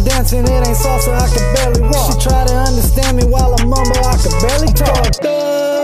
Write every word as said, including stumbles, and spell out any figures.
dancing, it ain't salsa, I can barely walk. She try to understand me while I mumble, I can barely talk.